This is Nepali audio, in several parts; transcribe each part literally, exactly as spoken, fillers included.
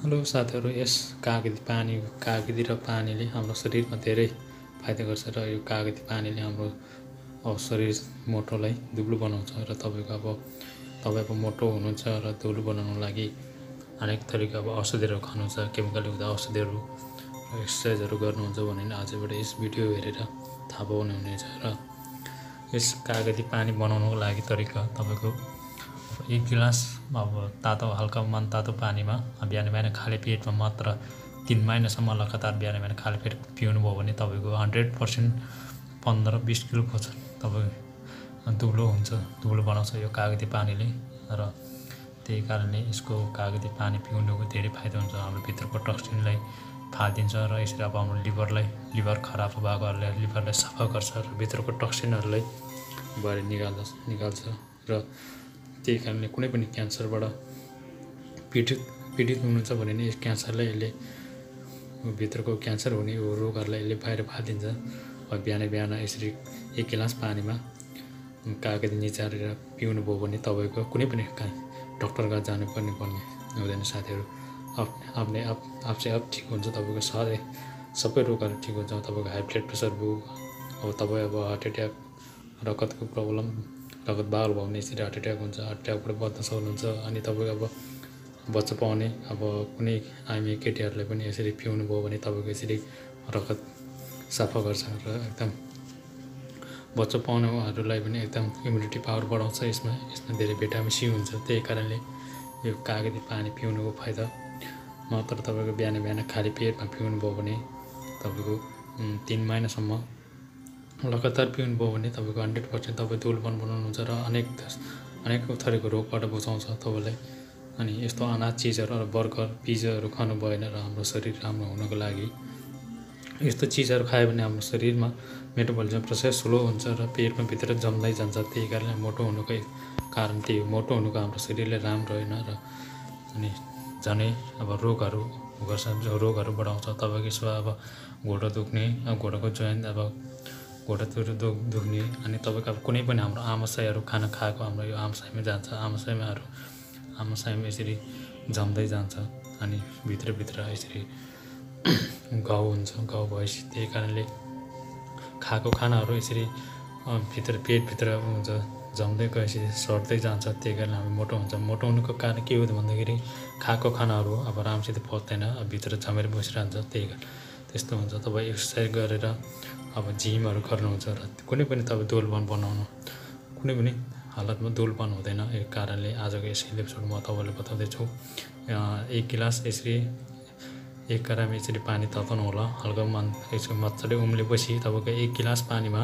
हेलो साथीहरू, यस कागती पानी कागती र पानीले हाम्रो शरीरमा धेरै फाइदा गर्छ र यो कागती पानीले हाम्रो अब शरीर मोटोलाई दुब्लो बनाउँछ र तपाईँको अब तपाईँ अब मोटो हुनुहुन्छ र दुब्लो बनाउनको लागि अनेक थरीका अब औषधिहरू खानुहुन्छ, केमिकल युक्त औषधिहरू र एक्सर्साइजहरू गर्नुहुन्छ भने आजबाट यस भिडियो हेरेर थाहा पाउनुहुनेछ। र यस कागती पानी बनाउनको लागि तरिका तपाईँको एक गिलास अब तातो हल्का मन तातो पानीमा बिहान बिहान खाली पेटमा मात्र तीन महिनासम्म लगातार बिहान बिहान खाली पेट पिउनु भयो भने तपाईँको हन्ड्रेड पर्सेन्ट पन्ध्र बिस किलोको तपाईँ दुब्लो हुन्छ, दुब्लो बनाउँछ यो कागती पानीले। र त्यही कारणले यसको कागती पानी पिउनुको धेरै फाइदा हुन्छ, हाम्रो भित्रको टक्सिनलाई फालिदिन्छ र यसरी अब हाम्रो लिभरलाई लिभर खराब भएकोहरूलाई लिभरलाई सफा गर्छ र भित्रको टक्सिनहरूलाई बाहिर निकाल्छ निकाल्छ र त्यही कारणले कुनै पनि क्यान्सरबाट पीडित पीडित हुनुहुन्छ भने नि यस क्यान्सरलाई यसले भित्रको क्यान्सर हुने यो रोगहरूलाई यसले बाहिर फालिदिन्छ। अब बिहान बिहान यसरी एक गिलास पानीमा कागती निचारेर पिउनु भयो भने तपाईँको कुनै पनि डक्टरका जानुपर्ने पर्ने हुँदैन साथीहरू। आफ्नै आप आपसे आप ठिक हुन्छ, तपाईँको सधैँ सबै रोगहरू ठिक हुन्छ। तपाईँको हाई ब्लड प्रेसर भयो, अब तपाईँ अब हार्ट एट्याक रगतको प्रब्लम रगत बाल भयो भने यसरी हार्ट एट्याक हुन्छ, हार्ट एट्याकबाट बच्न सक्नुहुन्छ। अनि तपाईँको अब बच्चा पाउने अब कुनै आइमी केटीहरूलाई पनि यसरी पिउनु भयो भने तपाईँको यसरी रगत सफा गर्छ र एकदम बच्चा पाउनेहरूलाई पनि एकदम इम्युनिटी पावर बढाउँछ। यसमा यसमा धेरै भिटामिन सी हुन्छ। त्यही कारणले यो कागती पानी पिउनुको फाइदा मात्र तपाईँको बिहान बिहान खाली पेटमा पिउनु भयो भने तपाईँको तिन महिनासम्म लगातार पिउनु भयो भने तपाईँको हन्ड्रेड पर्सेन्ट तपाईँ दुब्लोपन बनाउनुहुन्छ र अनेक अनेक थरीको रोगबाट बचाउँछ तपाईँलाई। अनि यस्तो अनाज चिजहरू बर्गर पिज्जाहरू खानु भएन र हाम्रो शरीर राम्रो हुनको लागि यस्तो चिजहरू खायो भने हाम्रो शरीरमा मेटाबोलिजम प्रोसेस स्लो हुन्छ र पेटमा भित्र जम्दै जान्छ। त्यही कारणले मोटो हुनुकै कारण त्यही मोटो हुनुको हाम्रो शरीरले राम्रो होइन र अनि झनै अब रोगहरू गर्छ, रोगहरू बढाउँछ। तपाईँको यसो अब घुँडो दुख्ने अब घुँडोको जोइन्ट अब घुँडातिर दुख दुख्ने अनि तपाईँको अब कुनै पनि हाम्रो आमाशयहरू खाना खाएको हाम्रो यो आमाशयमा जान्छ, आमाशयमाहरू आमाशयमा यसरी जम्दै जान्छ अनि भित्रभित्र यसरी घाउ हुन्छ, घाउ भएपछि त्यही कारणले खाएको खानाहरू यसरी भित्र पेटभित्र हुन्छ जम्दै गएपछि सर्दै जान्छ। त्यही कारण हामी मोटो हुन्छ। मोटो हुनुको कारण के हो भन्दाखेरि खाएको खानाहरू अब राम्रोसित पच्दैन, अब भित्र जमेर बसिरहन्छ। त्यही कारण त्यस्तो हुन्छ। तपाईँ एक्सर्साइज गरेर अब जिमहरू गर्नुहुन्छ र कुनै पनि तपाईँ दुब्लोपन बनाउनु कुनै पनि हालतमा दुब्लोपन हुँदैन। यही कारणले आजको यस एपिसोड म तपाईँलाई बताउँदैछु। एक गिलास यसरी एक ग्राम यसरी पानी तताउनु होला, हल्का मन यसो मजाले उम्लेपछि तपाईँको एक गिलास पानीमा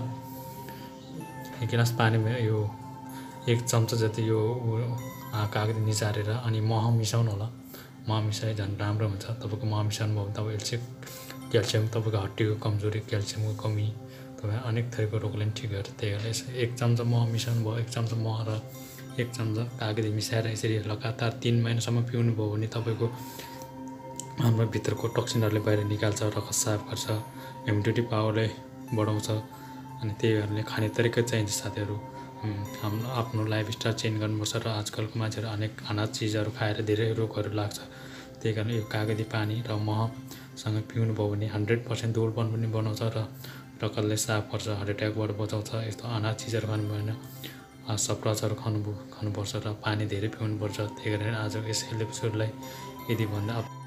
एक गिलास पानीमा यो एक चम्चा जति यो कागती निचारेर अनि मह मिसाउनु होला। मह मिसाए झन् राम्रो हुन्छ। तपाईँको मह मिसाउनु भयो भने तपाईँ चाहिँ क्याल्सियम तपाईँको हड्डीको कमजोरी, क्याल्सियमको कमी, तपाईँ अनेक थरीको रोगलाई पनि ठिक गर्छ। त्यही कारण यसो एक चम्चा मह मिसाउनु भयो, एक चम्चा मह र एक चम्चा कागती मिसाएर यसरी लगातार तिन महिनासम्म पिउनु भयो भने तपाईँको हाम्रो भित्रको टक्सिनहरूले बाहिर निकाल्छ, रगत साफ गर्छ, इम्युनिटी पावरलाई बढाउँछ। अनि त्यही कारणले खाने तरिका चाहिन्छ साथीहरू। हाम्रो आफ्नो लाइफस्टाइल चेन्ज गर्नुपर्छ र आजकलको मान्छेहरू अनेक अनाज चिजहरू खाएर धेरै रोगहरू लाग्छ। त्यही कारण यो कागती पानी र महसँग पिउनु भयो भने हन्ड्रेड पर्सेन्ट दुब्लोपन पनि बनाउँछ र रगतलाई साफ गर्छ, हार्ट एट्याकबाट बचाउँछ। यस्तो अनाज चिजहरू खानु भएन, सप्रासहरू खानु खानुपर्छ र पानी धेरै पिउनुपर्छ। त्यही कारण आज यस एपिसोडलाई यदि भन्दा